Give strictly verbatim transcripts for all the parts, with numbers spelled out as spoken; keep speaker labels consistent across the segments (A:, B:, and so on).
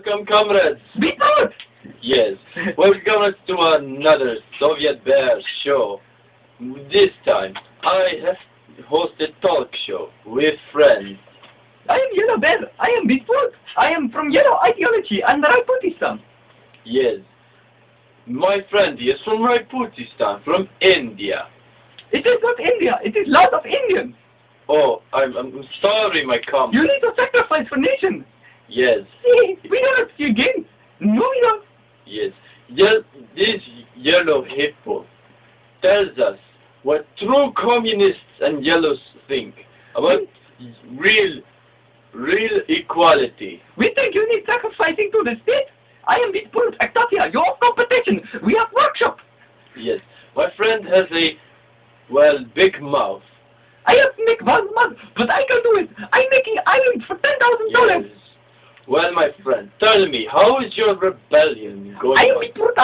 A: Welcome, comrades.
B: Beetroot!
A: Yes, welcome to another Soviet Bear show. This time, I have hosted talk show with friends.
B: I am Yellow Bear. I am Beetroot. I am from Yellow Ideology and Rajputistan.
A: Yes, my friend is from Rajputistan, from India.
B: It is not India. It is lot of Indians.
A: Oh, I'm, I'm sorry, my comrade.
B: You need to sacrifice for nation.
A: Yes.
B: See, we don't see again. No, we don't.
A: Yes. Ye this yellow hippo tells us what true communists and yellows think about real, real equality.
B: We think you need sacrificing to the state. I am Beetroot, Octavia, your competition. We have workshop.
A: Yes. My friend has a, well, big mouth.
B: I have to make one month, but I can do it. I'm making island for ten thousand dollars.
A: Yes. Well, my friend, tell me, how is your rebellion going
B: I am
A: on?
B: Beetroot,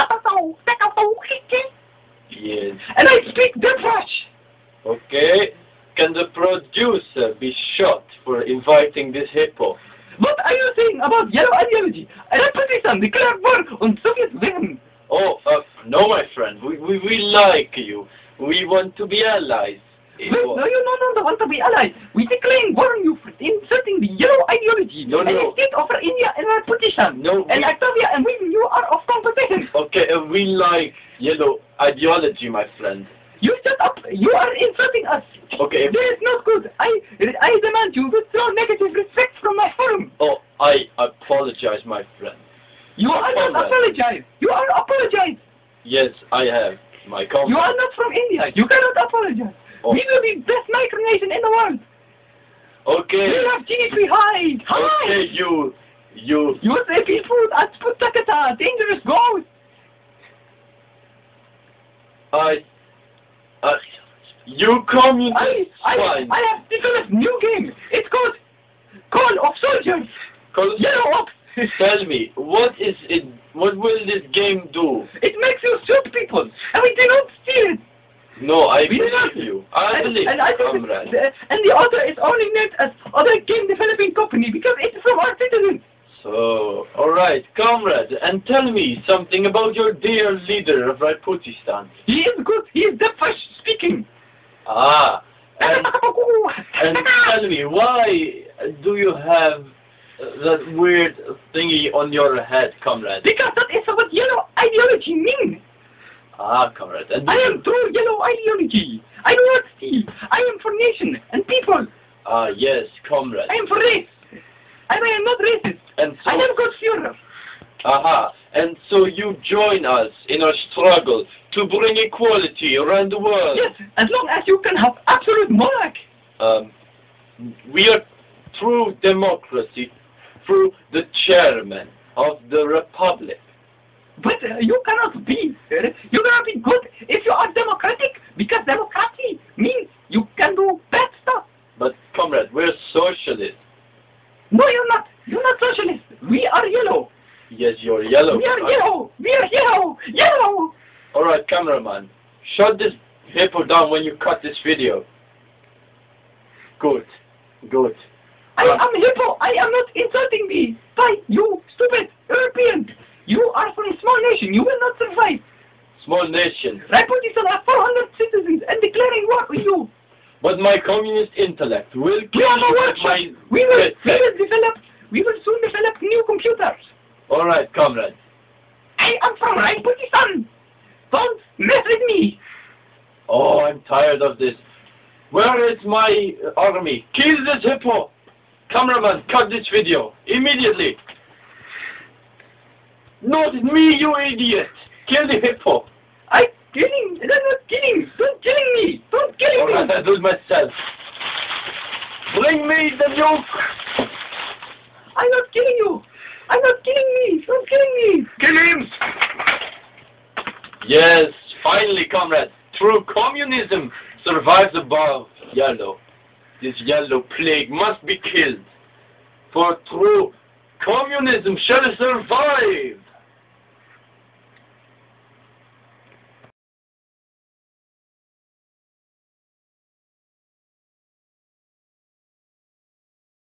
A: Yes.
B: and I speak Dutch.
A: Okay. Can the producer be shot for inviting this hippo?
B: What are you saying about Yellow Ideology? Rajputistan declared war on Soviet women.
A: Oh, uh, no, my friend. We, we, we like you. We want to be allies. It
B: No,
A: was-
B: no, you no longer want to be allies. We declaring war on you for inserting the Yellow Ideology.
A: No,
B: and
A: no.
B: instead of India and Rajputistan.
A: No,
B: And
A: we-
B: Octavia and we, you are of competition.
A: Okay, uh, we like yellow ideology, my friend.
B: You shut up. You are insulting us.
A: Okay.
B: This is not good. I, I demand you withdraw negative respect from my forum.
A: Oh, I apologize, my friend.
B: You are not
A: Alright.
B: apologize. You are apologize.
A: Yes, I have my comment.
B: You are not from India. You cannot apologize.
A: Oh.
B: We will be best micronation in the world.
A: Okay.
B: We have G D P high. High.
A: Okay, you, you.
B: U S A people at Sputakata, dangerous ghost.
A: I, uh, you communist
B: I, I,
A: swine.
B: I have developed new game. It's called Call of Soldiers.
A: Col-
B: Yellow Ops.
A: Tell me, what is it? What will this game do?
B: It makes you shoot people, and we do not steal it.
A: No, I
B: We do not.
A: believe you. I
B: and,
A: believe
B: and I
A: you,
B: think
A: comrade.
B: the, and the author is only named as other game developing company because it's from our citizens.
A: So, alright, comrade, and tell me something about your dear leader of Rajputistan.
B: He is good. He is the first speaking.
A: Ah, and, and tell me, why do you have uh, that weird thingy on your head, comrade?
B: Because that is what yellow ideology means.
A: Ah, comrade, and
B: I am true yellow ideology. I do not steal. I am for nation and people.
A: Ah, yes, comrade.
B: I am for race. And I am not racist.
A: And so,
B: I am good Führer.
A: aha, and so you join us in our struggle to bring equality around the world.
B: Yes, as long as you can have absolute monarch.
A: Um, we are through democracy, through the chairman of the republic.
B: But uh, you cannot be, uh, you cannot be good if you are democratic, because democracy means you can do bad stuff.
A: But comrade, we're socialists.
B: No, you're not. You're not socialist. We are yellow.
A: Yes, you're yellow.
B: We are
A: comrade.
B: yellow. We are yellow. Yellow.
A: All right, cameraman, shut this hippo down when you cut this video. Good, good.
B: I am hippo. I am not insulting me. By you, stupid European. You are from a small nation. You will not survive.
A: Small nation.
B: Rajputistan have four hundred citizens and declaring war on you.
A: But my communist intellect will
B: We
A: kill
B: have a
A: you with
B: workshop.
A: my
B: We will, we
A: respect.
B: will develop, we will soon develop new computers.
A: All right, comrade.
B: I am from Rajputistan. Don't mess with me.
A: Oh, I'm tired of this. Where is my uh, army? Kill this hippo! Cameraman, cut this video. Immediately. Not me, you idiot! Kill the hippo!
B: I killing. I'm not killing. Don't killing me. Don't killing me.
A: Alright, I'll do it myself. Bring me the nuke!
B: I'm not killing you. I'm not killing me. Don't killing me.
A: Kill him! Yes, finally, comrade. True communism survives above yellow. This yellow plague must be killed. For true communism shall survive.